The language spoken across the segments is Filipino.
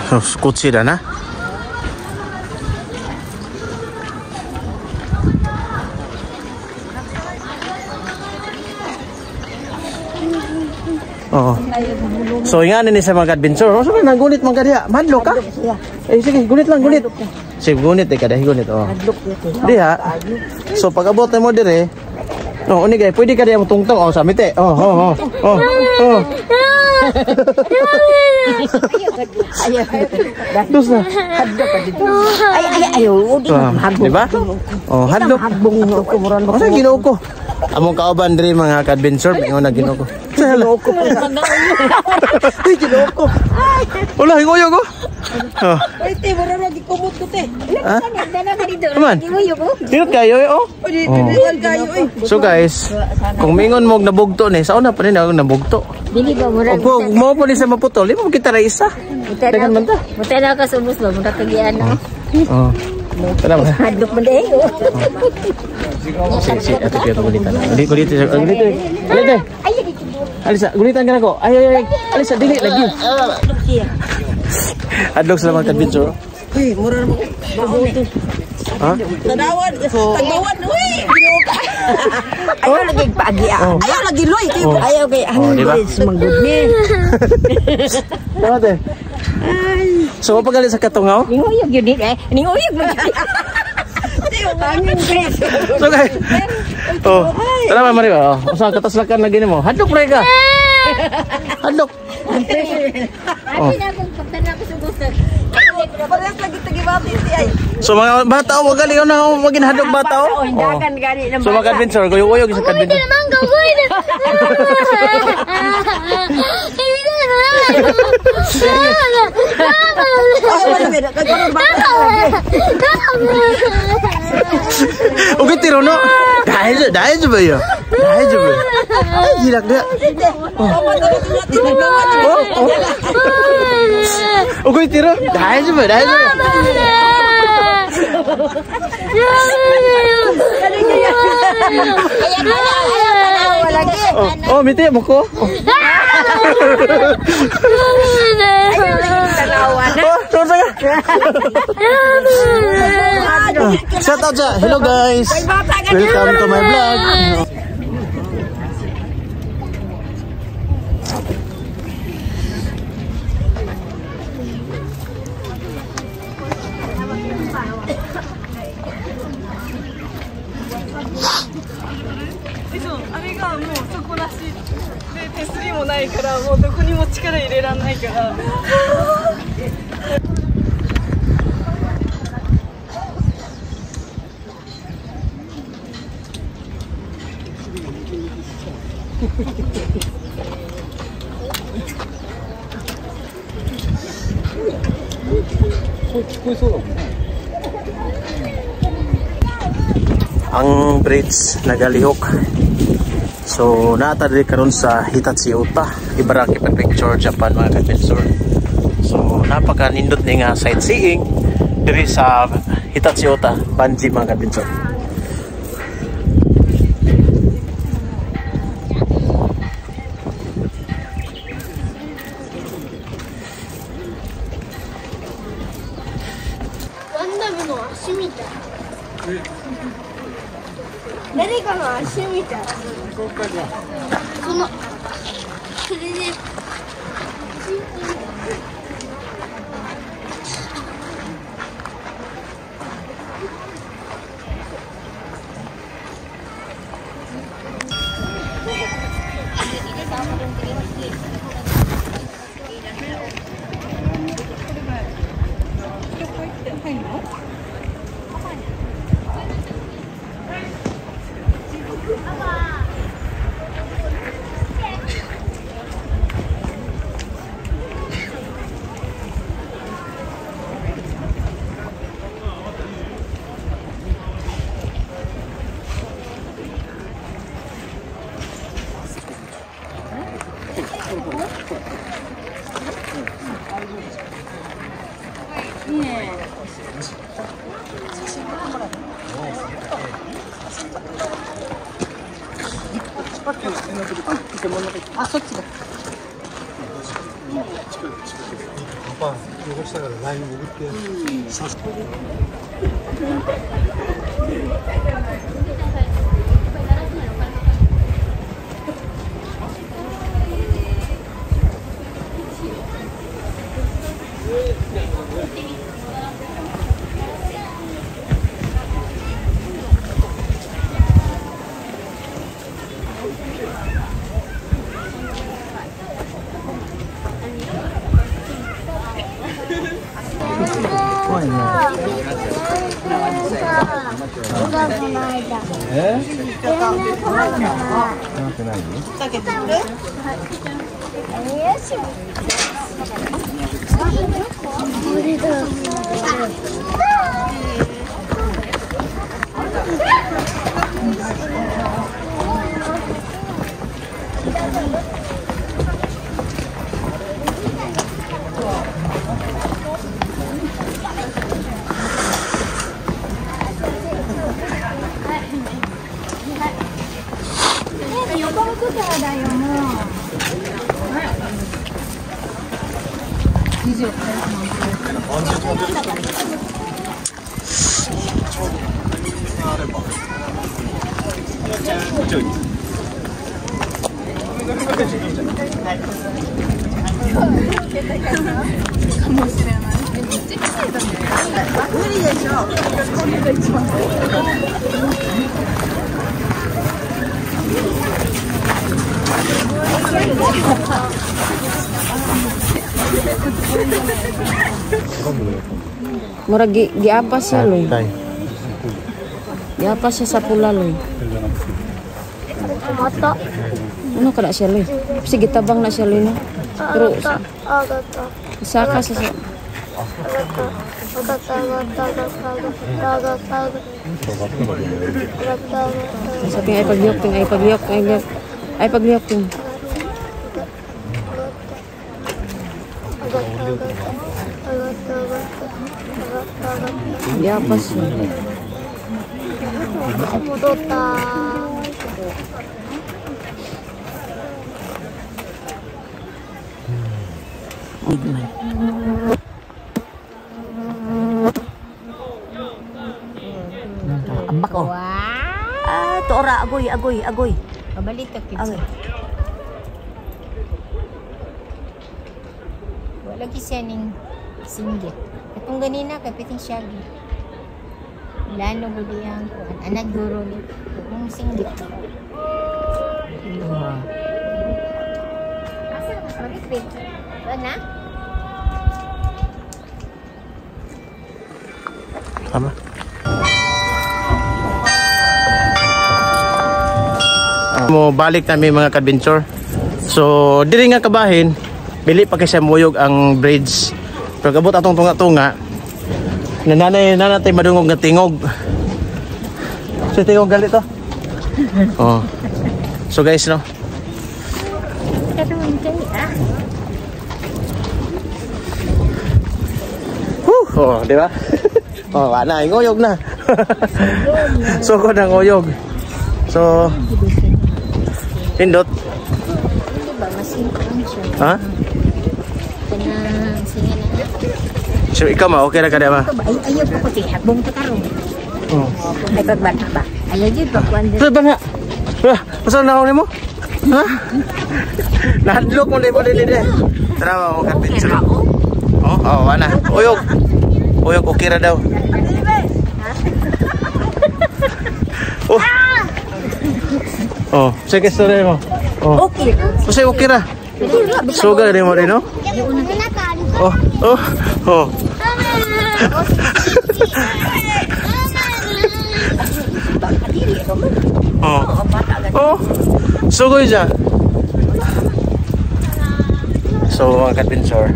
こちらな。Oh. So ingat ini sa mga adventure. So na gunit man kadiha. Madlo ka? Eh sige, gunit lang, gunit. Sige, gunit kada gunit. Oh. Diha. So pag abot mo dire. Oh, uni gay, pwede ka diha mo tungtong. Oh, samite. Oh. Dus na. Hadlok ka dito. Ay, di ba? Oh, hadlok. Ano ginoo ko? Among kauban diri mga ka-adventure, ingon na ginoo ko. Ginoo ko. Ay, ginoo ko. Wala, hingoyo ko. Oh. Ay, te, wala na gikumot ko, te. Ha? Dala ka dito. Aman. Dinot kayo eh, oh. Dinot kayo eh. So guys, kung mingon mo nabugto ni, sa una pa rin ako nabugto. Dili ba mura? Kung mo pa rin sa maputol, di mo kita na isa. Tekan man ta. Mutay na ka sumus ba, mura kagian na. Oh. Tara ba? Hadlok man deh. Si, ato kaya gulitan. Gulitan. Alisa, gulitan ka na ko. Ay. Alisa, dili lagi. Adlok sa mga ka-adventure. Uy, mura mo. Ha? Tanawan, tagawan, uy. Ayaw lagi paagian. Ayaw lagi loy. Ayaw kay hundreds manggudni. Tama te. So, pagalit sa katungaw? Ninguyog yun eh. Ninguyog mo yun. So guys, oh, tara ba mari ba? Usa kataslakan lagi nimo. Hadlok pre ka. Hadlok. Oh. So mga bata wag gali na magin hadlok bata oh. So mga adventure goyo-goyo sa adventure. Okay, tiro no. Dahil ba yun? Ay, hilak dia. Okay, tiro. Dahil ba? Oh, miti mo ko. Shout out sa. Hello guys. Welcome to my vlog. Ang bridge nagalihok. So naata diri karon sa Hitachioka, Ibaraki Prefecture, Japan mga ka-adventure. So napaka nindot ni nga sightseeing diri sa Hitachioka, Banji mga ka-adventure.あ、そっちだ。 아빠 이거 사가 라인 먹을게. Murag giapa siya loy. Giapa siya sa pula loy. Mata. Ano kada siya loy? Sige tabang na siya loy no. Pero Agata. saka sa sabi ay pagliyok ting ay pagliyok ay pagliyok ting. Giapa siya. Mudota. Ambak oh. Ah, tora agoy. Pabalik ka kids. Agoy. Wala siya ning singgit. Itong ganina kapiting syagi. Lano mo diyang kuhan. Anak guro ni kung singgit. Asa ka sorry Craig. Wala? Tama. Mo balik nami mga ka-adventure. So diri nga kabahin, bili pa kay sa muyog ang bridge. Pero kabot atong tunga-tunga. Nanatay madungog nga tingog. So tingog gali to. Oh. So guys no. Oh, di ba? Oh, wala, ngoyog na. So ko na ngoyog. So pindot. Hindi ba masingkang siya? Ha? Kanang singa na. So ikaw ma, okay na ka ba? Ay ayaw po ko habong katarong. Oh. Ay pagbata ba? Ayaw jud pa kuan. Sa ba nga? Masa na ako mo? Ha? Nahadlok mo din din. Tara mo ka picture. Oh, wala. Uyog. Uyog okay ra daw. Oh. Oh, sige story mo. Oh. Okay. Kasi okay ra. Sugar din mo din no? Oh, oh, oh. Oh. Oh. Sugoy dyan. So mga ka-adventure.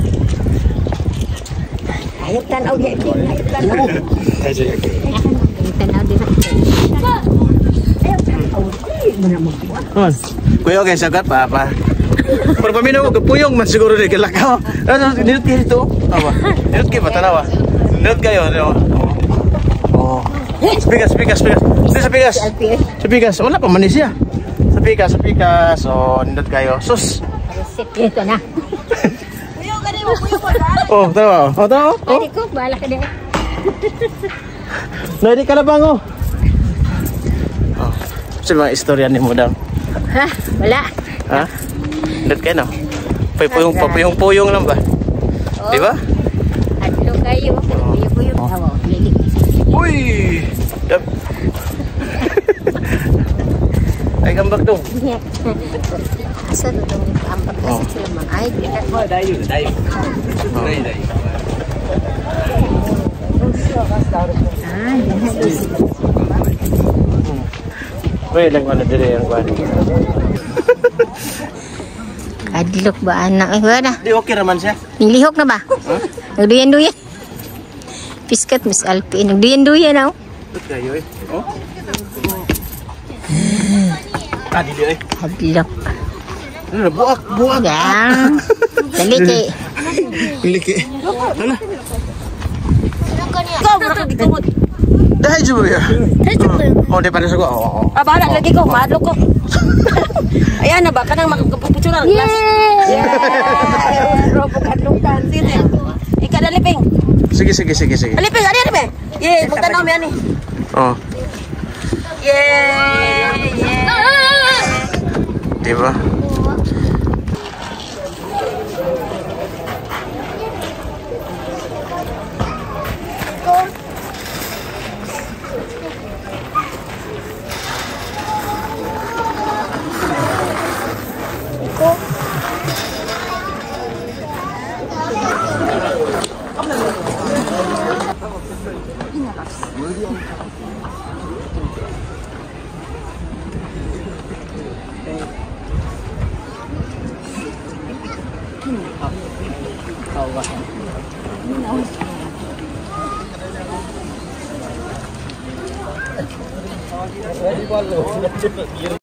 Ayok tanaw di. Ayok tanaw. Tanaw di ba? Kuya okay sagat pa. Pero paminaw ko puyong man siguro di kalakaw. Ano nilot kayo ito? Apa? Nilot kayo patanaw. Nilot kayo. Oh. Spikas. Wala pa manis siya. Spikas. So nilot kayo. Sus. Ito na. Oh, tawa. Oh, tawa. Oh. Ay, ko, bahala ka din. No, di ka na bang oh. Oh. Sino mga istorya ni mo daw? Ha? Wala. Ha? Dito kayo no? Papuyong lang ba? Oh. Di ba? Adlo kayo. Puyo-puyo. Tawa. Lili. Uy! Dap. Ay, gambak dong. Asa doon yung ambak kasi sila mga ay. Dayo. Uy, lang wala dire ang kwani. Kadlok ba anak? Ay, wala. Di okay raman siya. Nilihok na ba? Nagduyan-duyan. Piskat, Miss Alpi. Nagduyan-duyan ako. Ito kayo eh. Oh? Dili eh. Kadlok. Ano, buak. Gang. Taliki. Liki. Ano? Ikaw, mura ka gitumod. Dahil juga ya. Oh, di pada suka. Oh. Ah, bahala lagi ko, madlo ko. Ayan na ba, kanang magkapupucho na. Yeah! Robo kadlukan, sino yan? Ika na liping. Sige. Aliping, ano? Yay, magtanaw mo yan eh. Oh. Yay! Di ba?